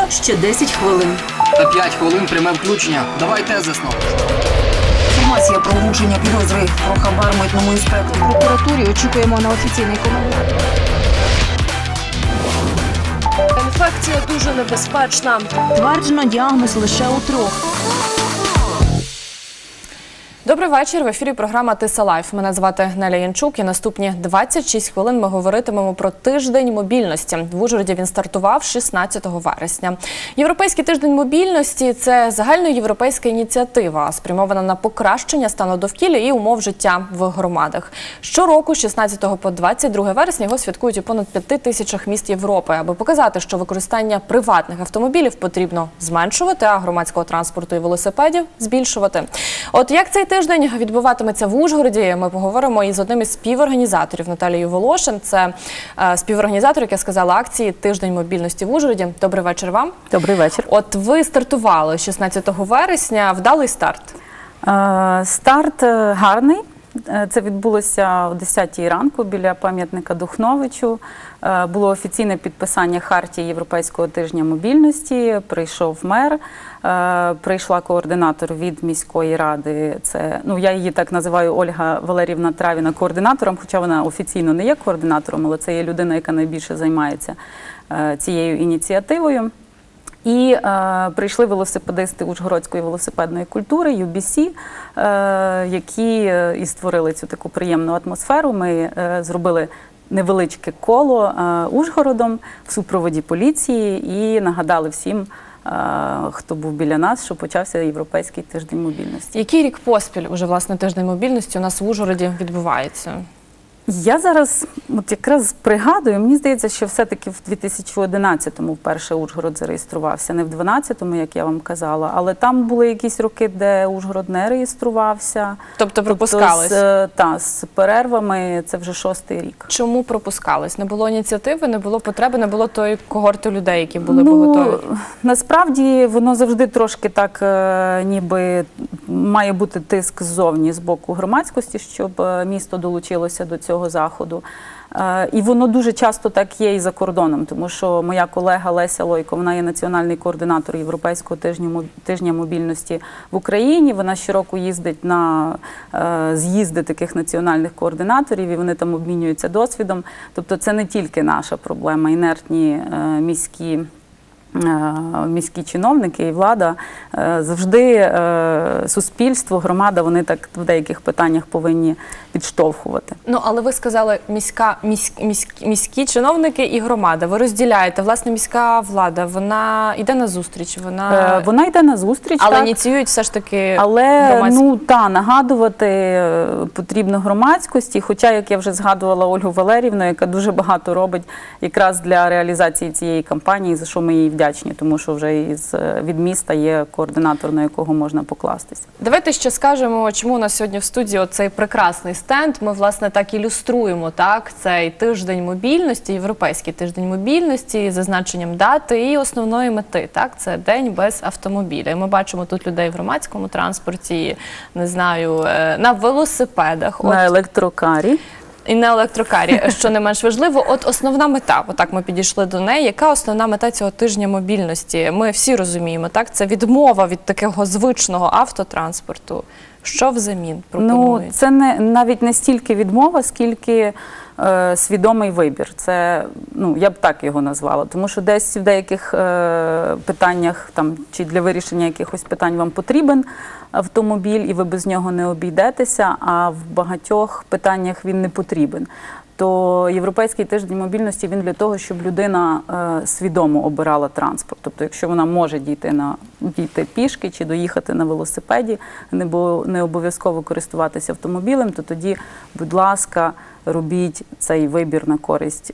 ще 10 хвилин. Та 5 хвилин пряме включення. Давай тезисно. Інформація про влучення підозри про хабар митному інспектору. В прокуратурі очікуємо на офіційний коментар. Інфекція дуже небезпечна. Тверджено діагноз лише у 3. Добрий вечір. В ефірі програма «Тиса Лайф». Мене звати Неля Янчук і наступні 26 хвилин ми говоритимемо про тиждень мобільності. В Ужгороді він стартував 16 вересня. Європейський тиждень мобільності – це загальноєвропейська ініціатива, спрямована на покращення стану довкілля і умов життя в громадах. Щороку з 16 по 22 вересня його святкують у понад 5 тисячах міст Європи, аби показати, що використання приватних автомобілів потрібно зменшувати, а громадського транспорту і велосипедів збільшувати. От як цей тиждень відбуватиметься в Ужгороді, ми поговоримо із одним із співорганізаторів Наталією Волошин. Це співорганізатор, яка сказала акції «Тиждень мобільності в Ужгороді». Добрий вечір вам. Добрий вечір. От ви стартували 16 вересня. Вдалий старт? Старт гарний. Це відбулося о 10-й ранку біля пам'ятника Духновичу. Було офіційне підписання хартії Європейського тижня мобільності. Прийшов мер, прийшла координатор від міської ради. Це, я її так називаю, Ольга Валеріївна Травіна, координатором, хоча вона офіційно не є координатором, але це є людина, яка найбільше займається цією ініціативою. І прийшли велосипедисти Ужгородської велосипедної культури, UBC, які і створили цю таку приємну атмосферу. Ми зробили невеличке коло Ужгородом в супроводі поліції і нагадали всім, хто був біля нас, що почався Європейський тиждень мобільності. Який рік поспіль уже, власне, тиждень мобільності у нас в Ужгороді відбувається? Я зараз якраз пригадую, мені здається, що все-таки в 2011-му вперше Ужгород зареєструвався, не в 2012-му, як я вам казала, але там були якісь роки, де Ужгород не реєструвався. Тобто пропускались? З перервами, це вже 6-й рік. Чому пропускались? Не було ініціативи, не було потреби, не було тої когорти людей, які були б готові? Насправді, воно завжди трошки так, ніби має бути тиск ззовні, з боку громадськості, щоб місто долучилося до цього заходу. І воно дуже часто так є і за кордоном, тому що моя колега Леся Лойко, вона є національний координатор Європейського тижня мобільності в Україні. Вона щороку їздить на з'їзди таких національних координаторів, і вони там обмінюються досвідом. Тобто це не тільки наша проблема, інертні міські чиновники і влада, завжди суспільство, громада, вони так в деяких питаннях повинні підштовхувати. Але ви сказали міські чиновники і громада. Ви розділяєте. Власне, міська влада, вона йде на зустріч? Вона йде на зустріч, але так. ініціюють все ж таки громадські. Нагадувати потрібно громадськості, хоча, як я вже згадувала Ольгу Валеріївну, яка дуже багато робить якраз для реалізації цієї кампанії, за що ми їй вдячні, тому що вже від міста є координатор, на якого можна покластися. Давайте ще скажемо, чому у нас сьогодні в студії цей прекрасний стенд. Ми, власне, так ілюструємо цей тиждень мобільності, Європейський тиждень мобільності, з зазначенням дати і основної мети. Це день без автомобіля. І ми бачимо тут людей в громадському транспорті, не знаю, на велосипедах. На електрокарі. І на електрокарі, що не менш важливо. От основна мета, отак ми підійшли до неї. Яка основна мета цього тижня мобільності? Ми всі розуміємо, це відмова від такого звичного автотранспорту. Що взамін пропонують? Це навіть не стільки відмова, скільки свідомий вибір. Це, я б так його назвала. Тому що десь в деяких питаннях, чи для вирішення якихось питань вам потрібен автомобіль, і ви без нього не обійдетеся, а в багатьох питаннях він не потрібен. То Європейський тиждень мобільності, він для того, щоб людина свідомо обирала транспорт. Тобто, якщо вона може дійти пішки чи доїхати на велосипеді, не обов'язково користуватися автомобілем, то тоді, будь ласка, робіть цей вибір на користь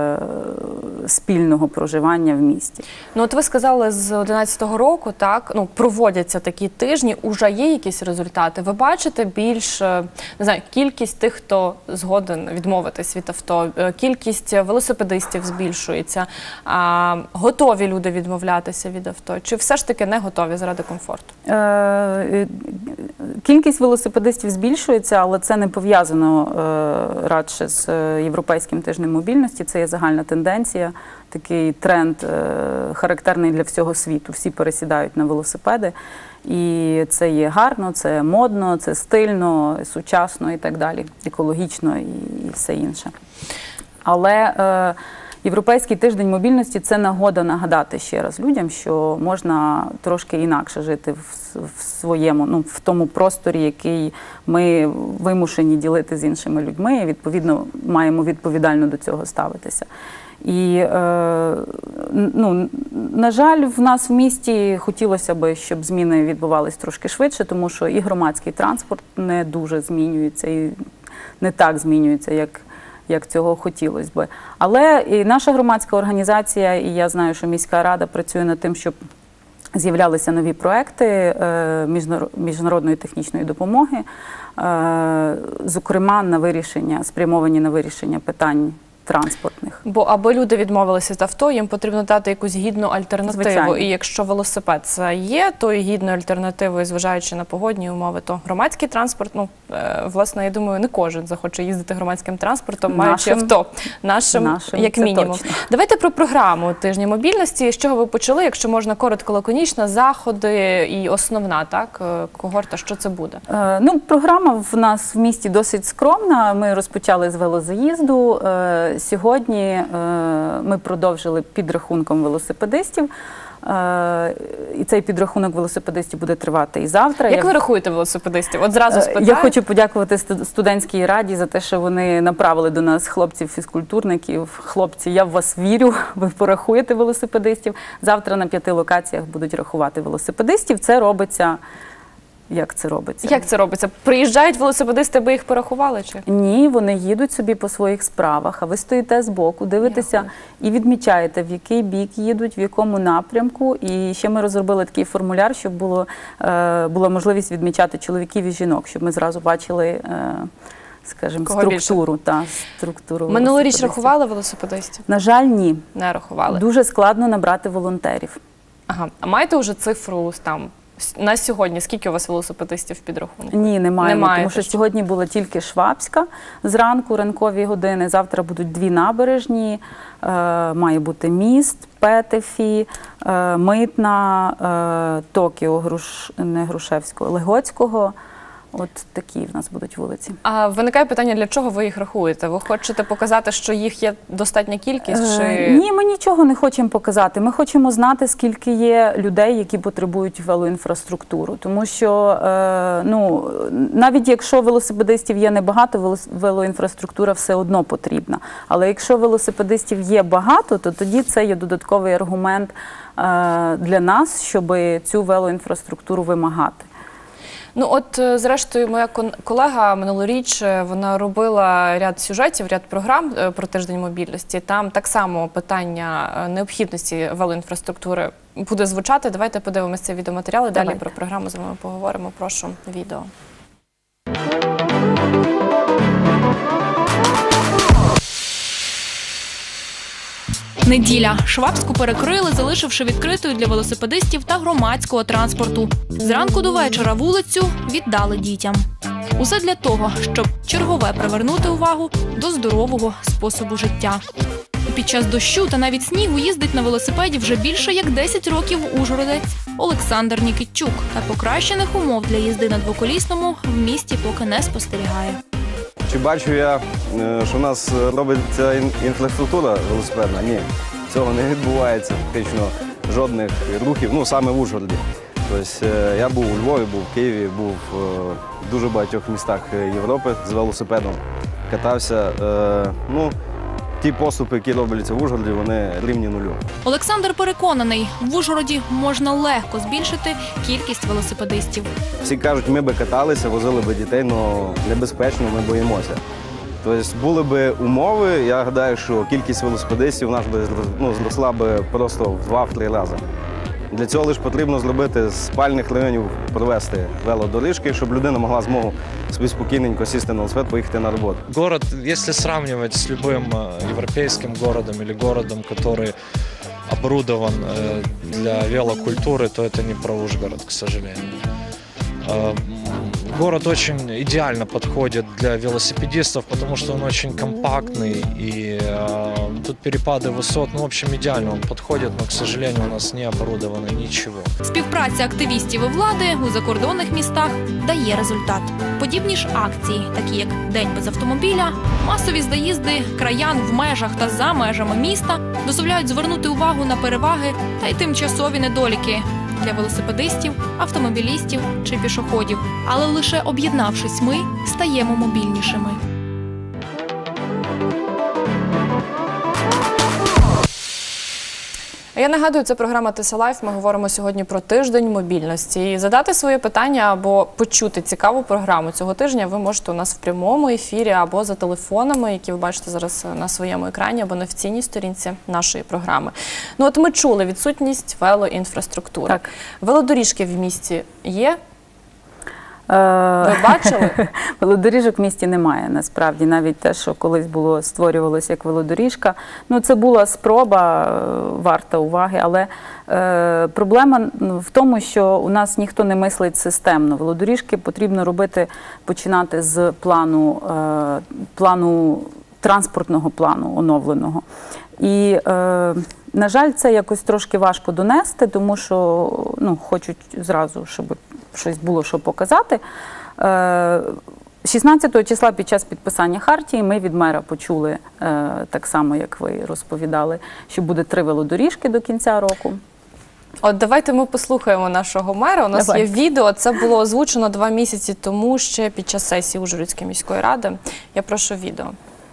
спільного проживання в місті. От ви сказали, з 2011 року, проводяться такі тижні, уже є якісь результати. Ви бачите більш, не знаю, кількість тих, хто згоден відмовитись від авто, кількість велосипедистів збільшується, готові люди відмовлятися від авто, чи все ж таки не готові заради комфорту? Кількість велосипедистів збільшується, але це не пов'язано радше з Європейським тижнем мобільності. Це є загальна тенденція, такий тренд, характерний для всього світу. Всі пересідають на велосипеди. І це є гарно, це модно, це стильно, сучасно і так далі, екологічно і все інше. Але Європейський тиждень мобільності – це нагода нагадати ще раз людям, що можна трошки інакше жити в своєму, в тому просторі, який ми вимушені ділити з іншими людьми, і, відповідно, маємо відповідально до цього ставитися. І, на жаль, в нас в місті хотілося б, щоб зміни відбувалися трошки швидше, тому що і громадський транспорт не дуже змінюється, і не так змінюється, як цього хотілося б. Але і наша громадська організація, і я знаю, що міська рада працює над тим, щоб з'являлися нові проекти міжнародної технічної допомоги, зокрема, спрямовані на вирішення питань транспортних. Бо аби люди відмовилися від авто, їм потрібно дати якусь гідну альтернативу. Звичайно. І якщо велосипед це є, то і гідною альтернативою, зважаючи на погодні умови, то громадський транспорт, власне, я думаю, не кожен захоче їздити громадським транспортом, маючи авто. Нашим як мінімум. Точно. Давайте про програму тижня мобільності. З чого ви почали, якщо можна коротко, лаконічно, заходи і основна, так, когорта, що це буде? Програма в нас в місті досить скромна. Ми розпочали з велозаїзду. Сьогодні ми продовжили підрахунком велосипедистів. І цей підрахунок велосипедистів буде тривати і завтра. Як ви рахуєте велосипедистів? От зразу спитаю. Я хочу подякувати студентській раді за те, що вони направили до нас хлопців-фізкультурників. Хлопці, я в вас вірю, ви порахуєте велосипедистів. Завтра на 5 локаціях будуть рахувати велосипедистів. Це робиться... Як це робиться? Як це робиться? Приїжджають велосипедисти, аби їх порахували? Чи? Ні, вони їдуть собі по своїх справах, а ви стоїте збоку, дивитеся і відмічаєте, в який бік їдуть, в якому напрямку. І ще ми розробили такий формуляр, щоб була можливість відмічати чоловіків і жінок, щоб ми зразу бачили, скажімо, структуру. Минулоріч рахували велосипедистів? На жаль, ні. Не рахували. Дуже складно набрати волонтерів. Ага. А маєте вже цифру там? На сьогодні скільки у вас велосипедистів в підрахунку? Ні, немає, тому що сьогодні була тільки Швабська зранку, ранкові години. Завтра будуть 2 набережні, має бути Міст, Петефі, Митна, Токіо, не Грушевського, Легоцького. От такі в нас будуть вулиці. А виникає питання, для чого ви їх рахуєте? Ви хочете показати, що їх є достатня кількість? Ні, ми нічого не хочемо показати. Ми хочемо знати, скільки є людей, які потребують велоінфраструктуру. Тому що, навіть якщо велосипедистів є небагато, велоінфраструктура все одно потрібна. Але якщо велосипедистів є багато, то тоді це є додатковий аргумент для нас, щоб цю велоінфраструктуру вимагати. Зрештою, моя колега минулоріч, вона робила ряд сюжетів, ряд програм про тиждень мобільності. Там так само питання необхідності велоінфраструктури буде звучати. Давайте подивимося цей відеоматеріал і далі про програму з вами поговоримо. Прошу, відео. Неділя. Швабську перекрили, залишивши відкритою для велосипедистів та громадського транспорту. Зранку до вечора вулицю віддали дітям. Усе для того, щоб чергове привернути увагу до здорового способу життя. Під час дощу та навіть снігу їздить на велосипеді вже більше як 10 років ужгородець Олександр Нікітчук. Та покращених умов для їзди на двоколісному в місті поки не спостерігає. Чи бачу я, що в нас робиться інфраструктура велосипедна? Ні, цього не відбувається фактично жодних рухів, саме в Ужгороді. Тобто я був у Львові, був в Києві, був в дуже багатьох містах Європи з велосипедом, катався. Ті поступи, які робляться в Ужгороді, вони рівні нулю. Олександр переконаний, в Ужгороді можна легко збільшити кількість велосипедистів. Всі кажуть, ми би каталися, возили би дітей, але небезпечно, ми боїмося. Тобто були б умови, я гадаю, що кількість велосипедистів у нас би зросла б просто в 2-3 рази. Для цього лише потрібно зробити з спальних районів, провести велодоріжки, щоб людина могла змогу собі спокійненько сісти на велосипед, поїхати на роботу. Город, если сравнивать с любым европейским городом или городом, который оборудован для велокультуры, то это не про Ужгород, к сожалению. город очень идеально подходит для велосипедистов, потому что он очень компактный, и тут перепады высот, ну, в общем, идеально он подходит, но, к сожалению, у нас не оборудовано ничего. Співпраця активістів і влади у закордонних містах дає результат. Подібні ж акції, такі як День без автомобіля, масові заїзди краян в межах та за межами міста дозволяють звернути увагу на переваги та й тимчасові недоліки для велосипедистів, автомобілістів чи пішоходів. Але лише об'єднавшись, ми стаємо мобільнішими. Я нагадую, це програма «Тиса Лайф». Ми говоримо сьогодні про тиждень мобільності. І задати своє питання або почути цікаву програму цього тижня ви можете у нас в прямому ефірі або за телефонами, які ви бачите зараз на своєму екрані, або на офіційній сторінці нашої програми. Ну от ми чули відсутність велоінфраструктури. Так. Велодоріжки в місті є? Ви бачили? Велодоріжок в місті немає, насправді. Навіть те, що колись було створювалося як велодоріжка. Ну, це була спроба, варта уваги, але проблема в тому, що у нас ніхто не мислить системно. Велодоріжки потрібно робити, починати з транспортного плану оновленого. І, на жаль, це якось трошки важко донести, тому що хочуть зразу, щоб щось було, що показати. 16 числа під час підписання хартії ми від мера почули, так само, як ви розповідали, що буде 3 велодоріжки до кінця року. От давайте ми послухаємо нашого мера. У нас є відео. Це було озвучено 2 місяці тому, ще під час сесії Ужгородської міської ради. Я прошу відео.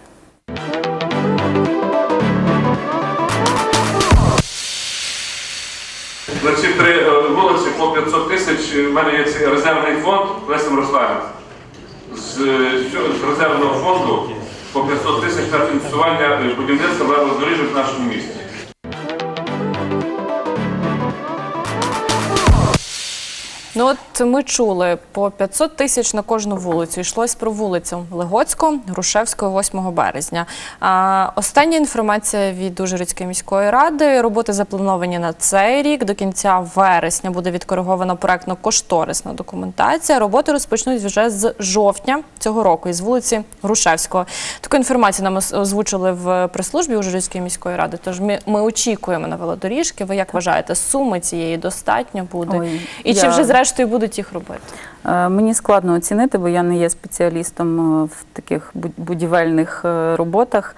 На ці 3 вулиці по 500 тисяч в мене є цей резервний фонд Лесі Мирославівни. З резервного фонду по 500 тисяч на фінансування будівництва велодоріжок в нашому місті. Ну от ми чули, по 500 тисяч на кожну вулицю. Йшлось про вулицю Легоцьку, Грушевського, 8 березня. Остання інформація від Ужгородської міської ради. Роботи заплановані на цей рік. До кінця вересня буде відкоригована проектно-кошторисна документація. Роботи розпочнуть вже з жовтня цього року із вулиці Грушевського. Таку інформацію нам озвучили в прес-службі Ужгородської міської ради. Тож ми очікуємо на велодоріжки. Ви як вважаєте, суми цієї достатньо буде? І чи вже зрештою будуть їх робити? Мені складно оцінити, бо я не є спеціалістом в таких будівельних роботах.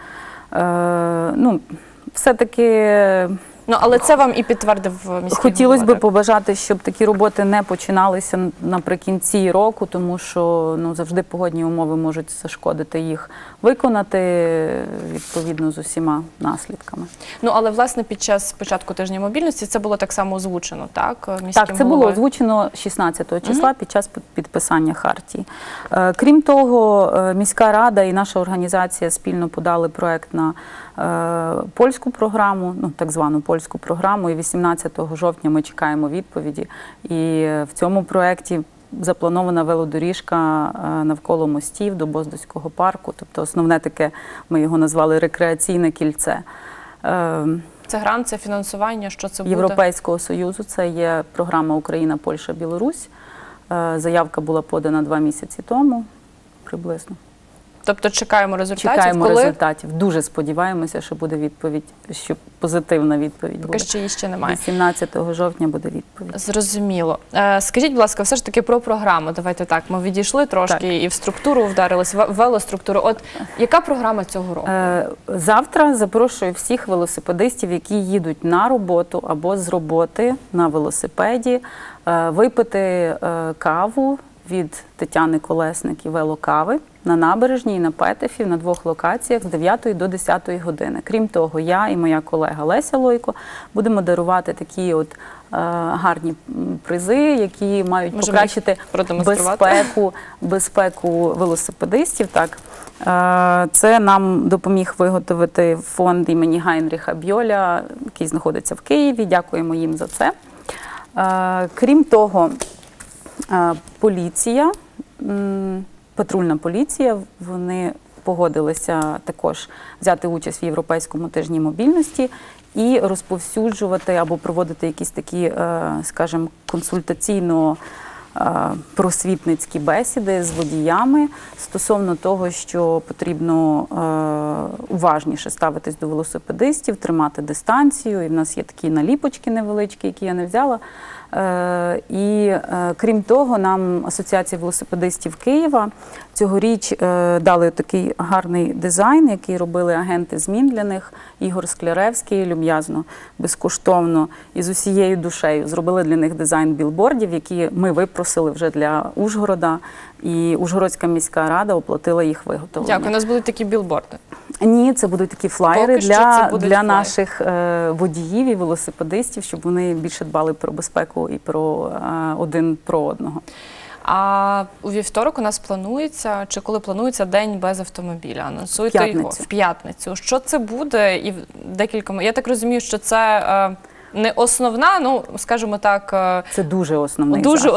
Все-таки... але це вам і підтвердив міський голова. Хотілося б побажати, щоб такі роботи не починалися наприкінці року, тому що завжди погодні умови можуть зашкодити їх виконати, відповідно, з усіма наслідками. Але, власне, під час початку тижня мобільності це було так само озвучено, так? Міським Так, це було озвучено 16 числа під час підписання хартії. Крім того, міська рада і наша організація спільно подали проект на польську програму, так звану польську програму, і 18 жовтня ми чекаємо відповіді. І в цьому проєкті запланована велодоріжка навколо мостів до Боздоського парку, тобто основне таке, ми його назвали рекреаційне кільце. Це грант, це фінансування, що це буде? Європейського Союзу, це є програма Україна, Польща, Білорусь. Заявка була подана 2 місяці тому, приблизно. Тобто чекаємо результатів? Чекаємо результатів. Дуже сподіваємося, що буде відповідь, що позитивна відповідь буде. Поки що її ще немає. 18 жовтня буде відповідь. Зрозуміло. Скажіть, будь ласка, все ж таки про програму. Давайте так, ми відійшли трошки і в структуру вдарились, в велоструктуру. От яка програма цього року? Завтра запрошую всіх велосипедистів, які їдуть на роботу або з роботи на велосипеді, випити каву від Тетяни Колесник і велокави на Набережній і на Петефі на 2 локаціях з 9 до 10 години. Крім того, я і моя колега Леся Лойко будемо дарувати такі от гарні призи, які мають покращити безпеку велосипедистів. Так. Це нам допоміг виготовити фонд імені Гайнріха Бьоля, який знаходиться в Києві. Дякуємо їм за це. Крім того, поліція, патрульна поліція, вони погодилися також взяти участь в Європейському тижні мобільності і розповсюджувати або проводити якісь такі, скажімо, просвітницькі бесіди з водіями стосовно того, що потрібно уважніше ставитись до велосипедистів, тримати дистанцію. І в нас є такі наліпочки невеличкі, які я не взяла. І крім того, нам Асоціація велосипедистів Києва цьогоріч дали такий гарний дизайн, який робили агенти змін для них, Ігор Скляревський, люб'язно, безкоштовно і з усією душею зробили для них дизайн білбордів, які ми випросили вже для Ужгорода, і Ужгородська міська рада оплатила їх виготовлення. Дякую, у нас будуть такі білборди. Ні, це будуть такі флаєри Поки що це будуть для флаєри. наших водіїв і велосипедистів, щоб вони більше дбали про безпеку і про один про одного. А у вівторок у нас планується, чи коли планується День без автомобіля? Анонсуйте його в п'ятницю. Що це буде? І декілька... Я так розумію, що це не основна, ну, скажімо так... Це дуже основний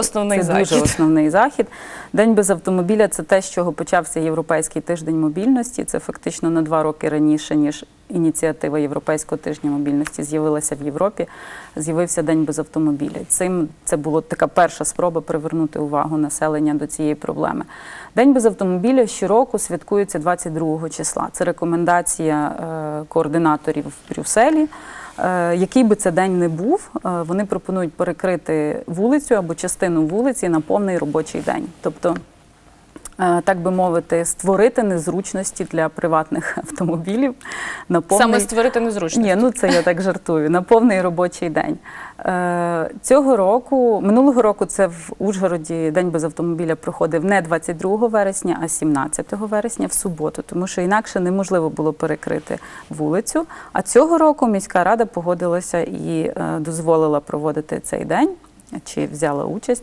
захід. День без автомобіля – це те, з чого почався Європейський тиждень мобільності. Це фактично на 2 роки раніше, ніж ініціатива Європейського тижня мобільності з'явилася в Європі. З'явився День без автомобіля. Це була така перша спроба привернути увагу населення до цієї проблеми. День без автомобіля щороку святкується 22 числа. Це рекомендація координаторів в Брюсселі. Який би це день не був, вони пропонують перекрити вулицю або частину вулиці на повний робочий день. Тобто, так би мовити, створити незручності для приватних автомобілів. На повний... Саме створити незручності? Ні, ну це я так жартую. На повний робочий день. Цього року, минулого року це в Ужгороді День без автомобіля проходив не 22 вересня, а 17 вересня в суботу, тому що інакше неможливо було перекрити вулицю. А цього року міська рада погодилася і дозволила проводити цей день, чи взяла участь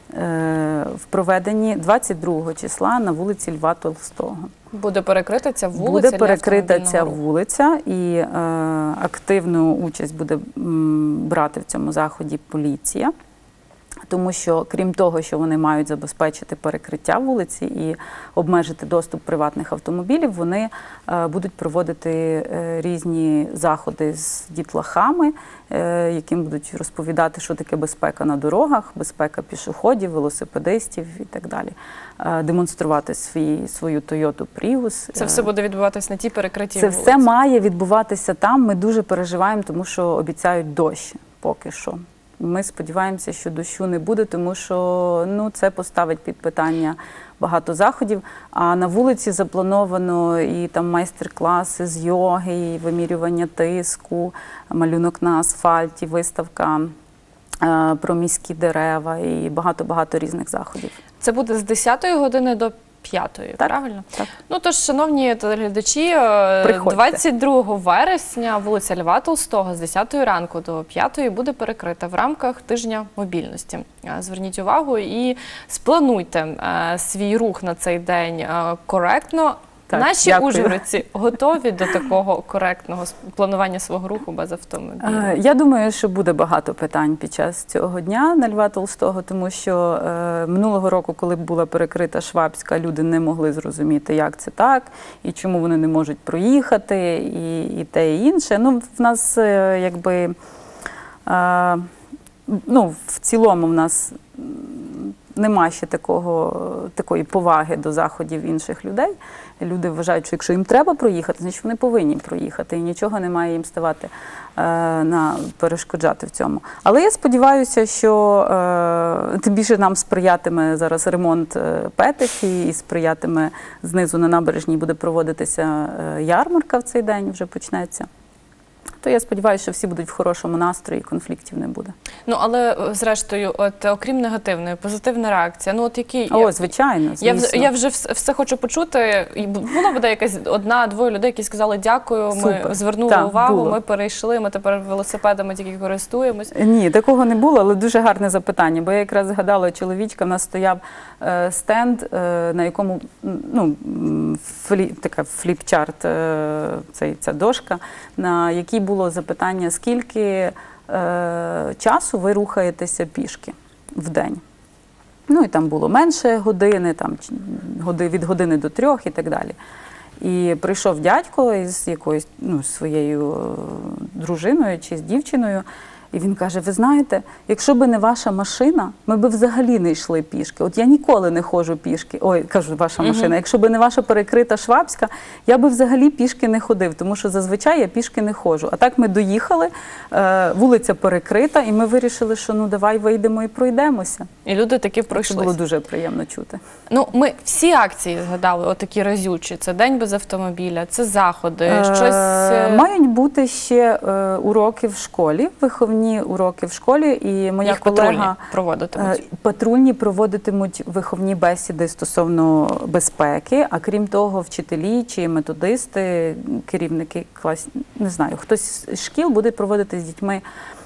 в проведенні 22 числа на вулиці Льва Толстого. Буде перекрита ця вулиця? Буде перекрита ця вулиця, і активну участь буде брати в цьому заході поліція. Тому що, крім того, що вони мають забезпечити перекриття вулиці і обмежити доступ приватних автомобілів, вони будуть проводити різні заходи з дітлахами, яким будуть розповідати, що таке безпека на дорогах, безпека пішоходів, велосипедистів і так далі. Демонструвати свою Toyota Prius. Це все буде відбуватися на тій перекритій вулиці? Це все має відбуватися там. Ми дуже переживаємо, тому що обіцяють дощ поки що. Ми сподіваємося, що дощу не буде, тому що це поставить під питання багато заходів. А на вулиці заплановано і там майстер-класи з йоги, і вимірювання тиску, малюнок на асфальті, виставка про міські дерева і багато-багато різних заходів. Це буде з 10-ї години до 5-ї, правильно? Так. Ну, тож, шановні телеглядачі, приходьте. 22 вересня вулиця Льва Толстого з 10-ї ранку до 5-ї буде перекрита в рамках тижня мобільності. Зверніть увагу і сплануйте свій рух на цей день коректно. Так, наші дякую. ужгородці готові до такого коректного планування свого руху без автомобіля? Я думаю, що буде багато питань під час цього дня на Льва Толстого, тому що минулого року, коли була перекрита Швабська, люди не могли зрозуміти, як це так, і чому вони не можуть проїхати, і те, і інше. Ну, в нас, якби, в цілому в нас нема ще такої поваги до заходів інших людей. Люди вважають, що якщо їм треба проїхати, значить вони повинні проїхати, і нічого не має їм ставати перешкоджати в цьому. Але я сподіваюся, що тим більше нам сприятиме зараз ремонт Петехи, і сприятиме знизу на набережній буде проводитися ярмарка в цей день, вже почнеться. То я сподіваюся, що всі будуть в хорошому настрої, конфліктів не буде. Ну, але, зрештою, окрім негативної, позитивна реакція, який... Звичайно, звісно. Я вже все хочу почути. Було буде якась 1-2 людей, які сказали дякую, ми звернули увагу, ми перейшли, ми тепер велосипедами тільки користуємось. Ні, такого не було, але дуже гарне запитання, бо я якраз згадала чоловічка, в нас стояв стенд, на якому, така фліп-чарт, ця дошка, на якій було запитання, скільки часу ви рухаєтеся пішки в день. Ну, і там було менше години, від години до 3 і так далі. І прийшов дядько із якоюсь своєю дружиною чи з дівчиною, І він каже, ви знаєте, якщо б не ваша машина, ми б взагалі не йшли пішки. От я ніколи не ходжу пішки. Ой, кажу, ваша машина. Якщо б не ваша перекрита Швабська, я би взагалі пішки не ходив, тому що зазвичай я пішки не ходжу. А так ми доїхали, вулиця перекрита, і ми вирішили, що ну давай вийдемо і пройдемося. І люди таки пройшли. Це було дуже приємно чути. Ну, ми всі акції згадали, отакі разючі. Це День без автомобіля, це заходи, щось... Мають бути ще уроки в школі, виховні уроки в школі, і моя Їх колега... патрульні проводитимуть виховні бесіди стосовно безпеки, а крім того, вчителі чи методисти, керівники не знаю, хтось з шкіл буде проводити з дітьми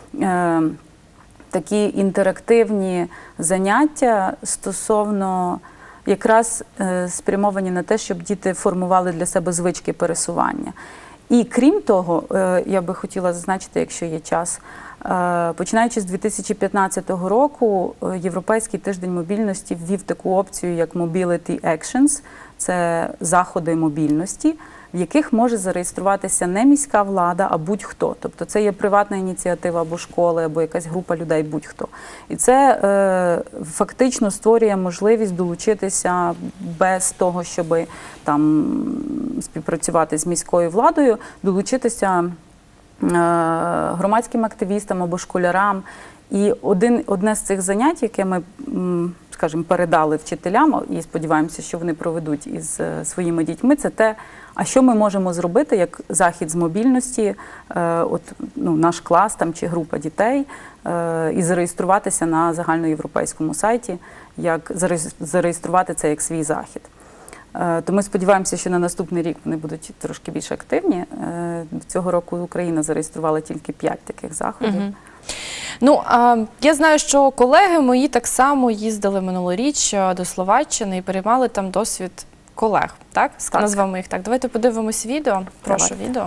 такі інтерактивні заняття стосовно якраз спрямовані на те, щоб діти формували для себе звички пересування. І крім того, я би хотіла зазначити, якщо є час, починаючи з 2015 року, Європейський тиждень мобільності ввів таку опцію, як Mobility Actions, це заходи мобільності, в яких може зареєструватися не міська влада, а будь-хто. Тобто це є приватна ініціатива або школи, або якась група людей, будь-хто. І це фактично створює можливість долучитися без того, щоб там співпрацювати з міською владою, долучитися громадським активістам або школярам. І одне з цих занять, яке ми, скажімо, передали вчителям, і сподіваємося, що вони проведуть із своїми дітьми, це те, а що ми можемо зробити як захід з мобільності, наш клас там, чи група дітей, і зареєструватися на загальноєвропейському сайті, як зареєструвати це як свій захід. То ми сподіваємося, що на наступний рік вони будуть трошки більш активні. Цього року Україна зареєструвала тільки 5 таких заходів. Ну, я знаю, що колеги мої так само їздили минулоріч до Словаччини і переймали там досвід колег, так? Назвемо їх так. Давайте подивимось відео. Прошу, відео.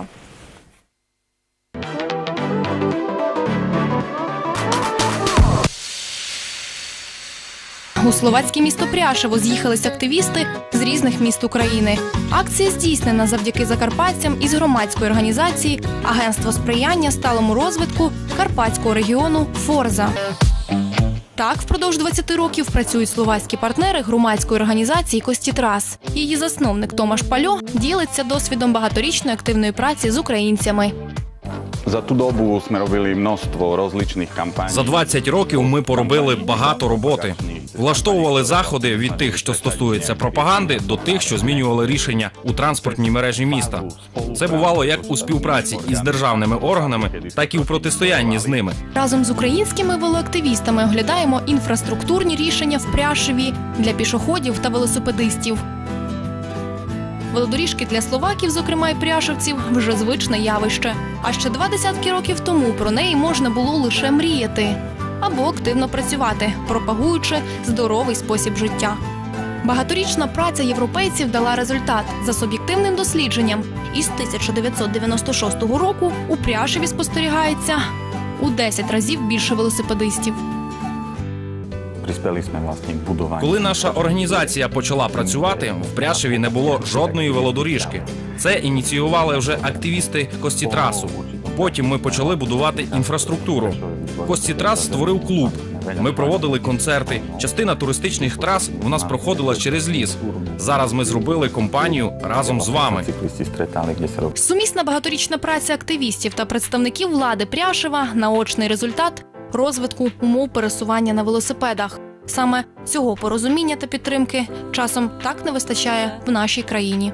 У словацьке місто Пряшево з'їхались активісти з різних міст України. Акція здійснена завдяки закарпатцям із громадської організації «Агентство сприяння сталому розвитку Карпатського регіону Форза». Так, впродовж 20 років працюють словацькі партнери громадської організації «Костітрас». Її засновник Томаш Пальо ділиться досвідом багаторічної активної праці з українцями. За ту добу ми робили множство розличних кампаній. За 20 років ми поробили багато роботи. Влаштовували заходи від тих, що стосуються пропаганди, до тих, що змінювали рішення у транспортній мережі міста. Це бувало як у співпраці із державними органами, так і у протистоянні з ними. Разом з українськими велоактивістами оглядаємо інфраструктурні рішення в Пряшеві для пішоходів та велосипедистів. Велодоріжки для словаків, зокрема і пряшевців, вже звичне явище. А ще 20 років тому про неї можна було лише мріяти або активно працювати, пропагуючи здоровий спосіб життя. Багаторічна праця європейців дала результат. За суб'єктивним дослідженням, із 1996 року у Пряшеві спостерігається у 10 разів більше велосипедистів. Коли наша організація почала працювати, в Пряшеві не було жодної велодоріжки. Це ініціювали вже активісти Костітрасу. Потім ми почали будувати інфраструктуру. Костітрас створив клуб. Ми проводили концерти. Частина туристичних трас у нас проходила через ліс. Зараз ми зробили компанію разом з вами. Сумісна багаторічна праця активістів та представників влади Пряшева – наочний результат розвитку умов пересування на велосипедах. Саме цього порозуміння та підтримки часом так не вистачає в нашій країні.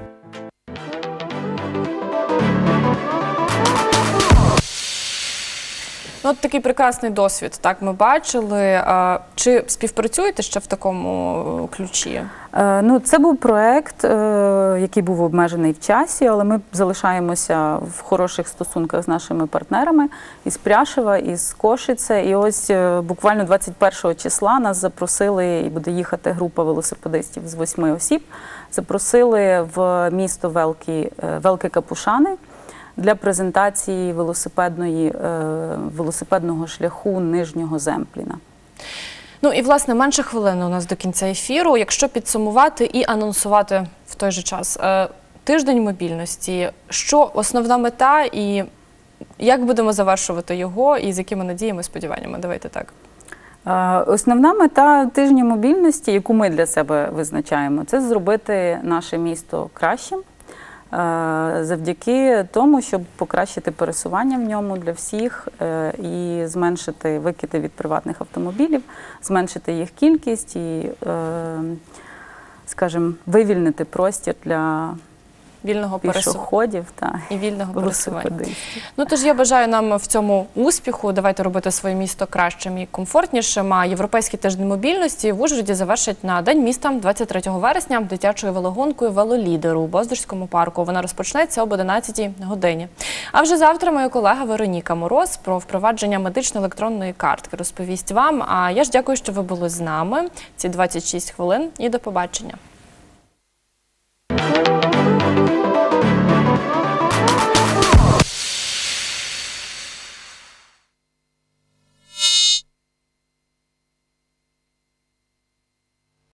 Ну, от такий прекрасний досвід, так, ми бачили. Чи співпрацюєте ще в такому ключі? Це був проєкт, який був обмежений в часі, але ми залишаємося в хороших стосунках з нашими партнерами із Пряшева, із Кошице. І ось буквально 21 числа нас запросили, і буде їхати група велосипедистів з 8 осіб, запросили в місто Великі Капушани для презентації велосипедного шляху Нижнього Земпліна. Ну і, власне, менше хвилини у нас до кінця ефіру. Якщо підсумувати і анонсувати в той же час тиждень мобільності, що основна мета і Як будемо завершувати його і з якими надіями, сподіваннями? Давайте так. Основна мета тижня мобільності, яку ми для себе визначаємо, це зробити наше місто кращим, завдяки тому, щоб покращити пересування в ньому для всіх і зменшити викиди від приватних автомобілів, зменшити їх кількість і, скажімо, вивільнити простір для Вільного пішоходів і вільного пересування. велосипедистів. Ну, тож я бажаю нам в цьому успіху. Давайте робити своє місто кращим і комфортнішим. А Європейський тиждень мобільності в Ужгороді завершить на День міста 23 вересня дитячою велогонкою «Велолідеру» у Боздорському парку. Вона розпочнеться об 11 годині. А вже завтра моя колега Вероніка Мороз про впровадження медично-електронної картки розповість вам. А я ж дякую, що ви були з нами ці 26 хвилин і до побачення.